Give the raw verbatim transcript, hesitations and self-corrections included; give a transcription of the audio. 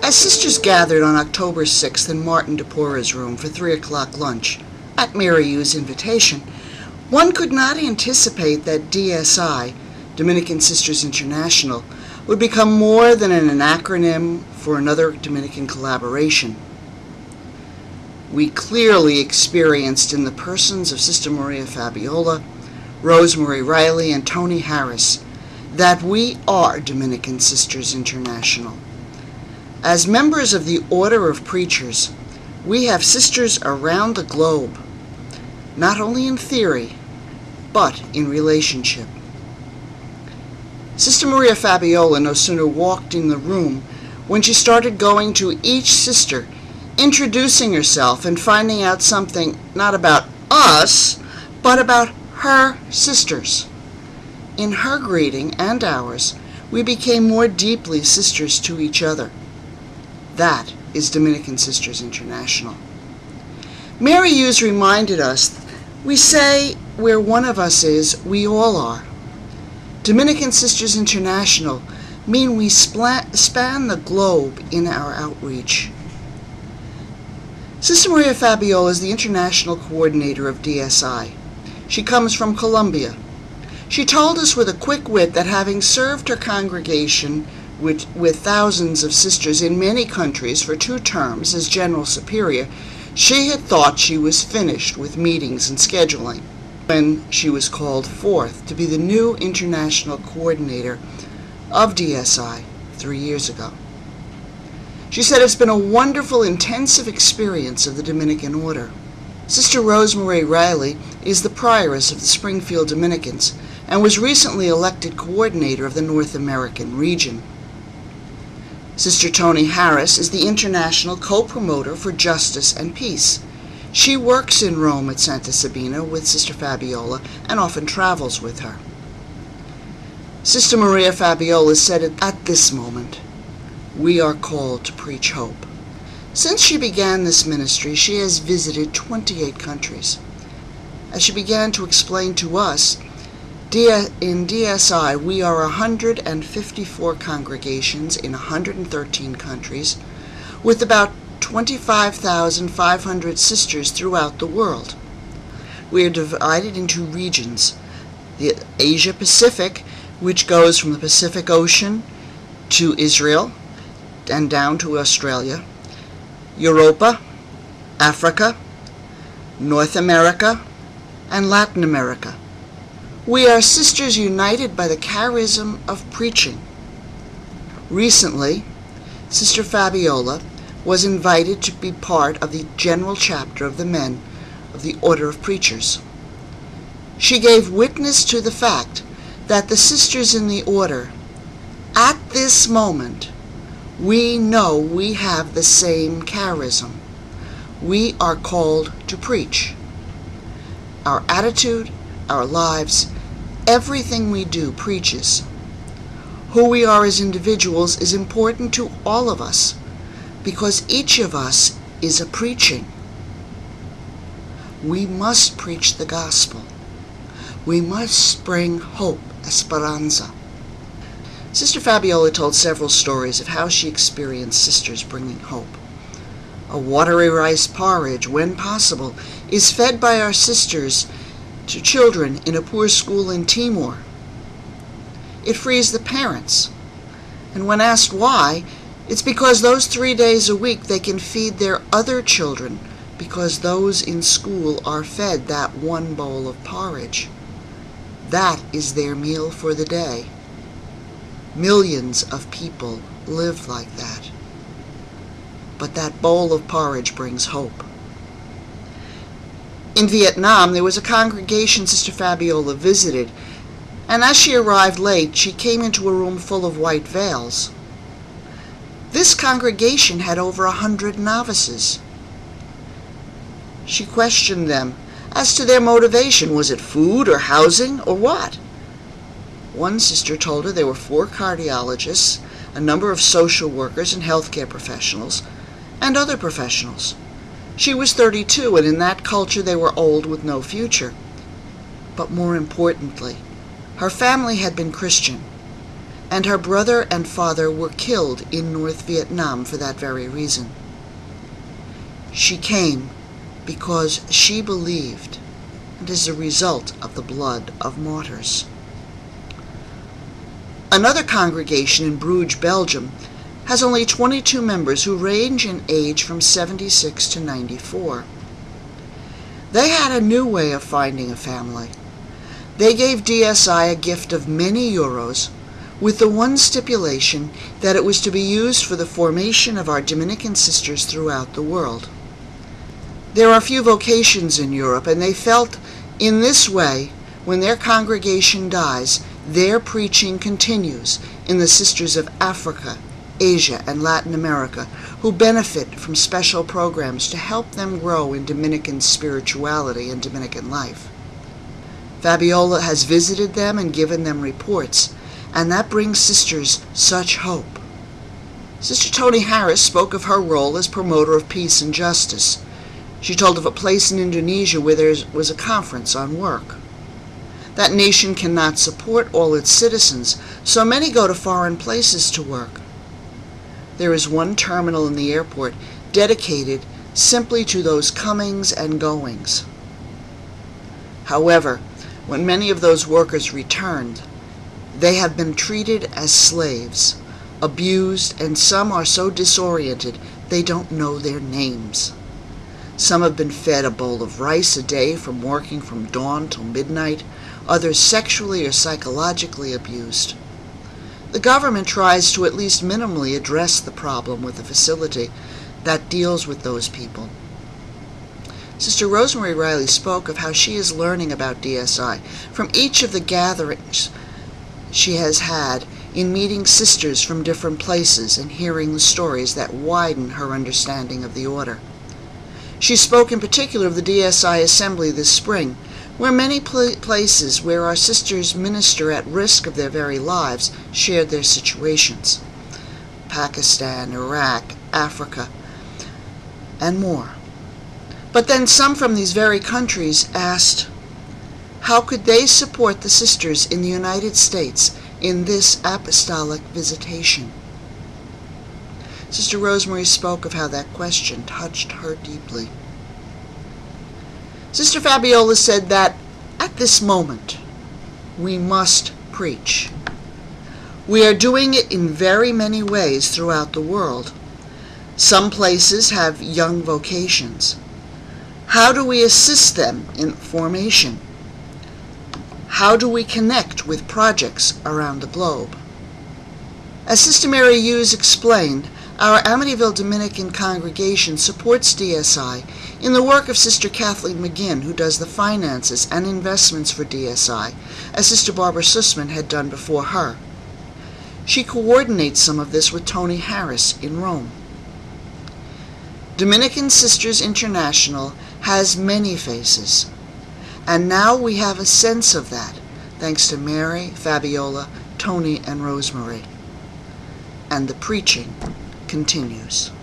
As sisters gathered on October sixth in Martin DePora's room for three o'clock lunch, at Mary Yu's invitation, one could not anticipate that D S I, Dominican Sisters International, would become more than an acronym for another Dominican collaboration. We clearly experienced in the persons of Sister Maria Fabiola, Rosemary Riley, and Tony Harris that we are Dominican Sisters International. As members of the Order of Preachers, we have sisters around the globe, not only in theory, but in relationship. Sister Maria Fabiola no sooner walked in the room when she started going to each sister, introducing herself and finding out something not about us, but about her sisters. In her greeting and ours, we became more deeply sisters to each other. That is Dominican Sisters International. Mary Hughes reminded us, we say where one of us is, we all are. Dominican Sisters International mean we spla- span the globe in our outreach. Sister Maria Fabiola is the international coordinator of D S I. She comes from Colombia. She told us with a quick wit that having served her congregation with, with thousands of sisters in many countries for two terms as General Superior, she had thought she was finished with meetings and scheduling when she was called forth to be the new international coordinator of D S I three years ago. She said it's been a wonderful, intensive experience of the Dominican Order. Sister Rosemary Riley is the prioress of the Springfield Dominicans and was recently elected coordinator of the North American region. Sister Tony Harris is the international co-promoter for justice and peace. She works in Rome at Santa Sabina with Sister Fabiola and often travels with her. Sister Maria Fabiola said at this moment, we are called to preach hope. Since she began this ministry, she has visited twenty-eight countries. As she began to explain to us, in D S I we are one hundred fifty-four congregations in one hundred thirteen countries, with about twenty-five thousand five hundred sisters throughout the world. We are divided into regions. The Asia Pacific, which goes from the Pacific Ocean to Israel and down to Australia, Europa, Africa, North America, and Latin America. We are sisters united by the charism of preaching. Recently, Sister Fabiola was invited to be part of the general chapter of the men of the Order of Preachers. She gave witness to the fact that the sisters in the order, at this moment, we know we have the same charism. We are called to preach. Our attitude, our lives, everything we do preaches. Who we are as individuals is important to all of us, because each of us is a preaching. We must preach the gospel. We must bring hope, esperanza. Sister Fabiola told several stories of how she experienced sisters bringing hope. A watery rice porridge, when possible, is fed by our sisters to children in a poor school in Timor. It frees the parents, and when asked why, it's because those three days a week they can feed their other children, because those in school are fed that one bowl of porridge. That is their meal for the day. Millions of people live like that. But that bowl of porridge brings hope. In Vietnam, there was a congregation Sister Fabiola visited, and as she arrived late, she came into a room full of white veils. This congregation had over a hundred novices. She questioned them as to their motivation. Was it food or housing or what? One sister told her there were four cardiologists, a number of social workers and healthcare professionals, and other professionals. She was thirty-two, and in that culture they were old with no future. But more importantly, her family had been Christian. and her brother and father were killed in North Vietnam for that very reason. She came because she believed, and is a result of the blood of martyrs. Another congregation in Bruges, Belgium, has only twenty-two members who range in age from seventy-six to ninety-four. They had a new way of finding a family. They gave D S I a gift of many euros, with the one stipulation that it was to be used for the formation of our Dominican sisters throughout the world. There are few vocations in Europe, and they felt in this way, when their congregation dies, their preaching continues in the sisters of Africa, Asia, and Latin America, who benefit from special programs to help them grow in Dominican spirituality and Dominican life. Fabiola has visited them and given them reports, and that brings sisters such hope. Sister Toni Harris spoke of her role as promoter of peace and justice. She told of a place in Indonesia where there was a conference on work. That nation cannot support all its citizens, so many go to foreign places to work. There is one terminal in the airport dedicated simply to those comings and goings. However, when many of those workers returned, they have been treated as slaves, abused, and some are so disoriented they don't know their names. Some have been fed a bowl of rice a day from working from dawn till midnight, others sexually or psychologically abused. The government tries to at least minimally address the problem with a facility that deals with those people. Sister Rosemary Riley spoke of how she is learning about D S I from each of the gatherings she has had in meeting sisters from different places and hearing the stories that widen her understanding of the order. She spoke in particular of the D S I Assembly this spring, where many pl- places where our sisters minister at risk of their very lives shared their situations. Pakistan, Iraq, Africa, and more. But then some from these very countries asked, how could they support the sisters in the United States in this apostolic visitation? Sister Rosemary spoke of how that question touched her deeply. Sister Fabiola said that at this moment we must preach. We are doing it in very many ways throughout the world. Some places have young vocations. How do we assist them in formation? How do we connect with projects around the globe? As Sister Mary Hughes explained, our Amityville Dominican congregation supports D S I in the work of Sister Kathleen McGinn, who does the finances and investments for D S I, as Sister Barbara Sussman had done before her. She coordinates some of this with Toni Harris in Rome. Dominican Sisters International has many faces, and now we have a sense of that, thanks to Mary, Fabiola, Toni, and Rosemary. And the preaching continues.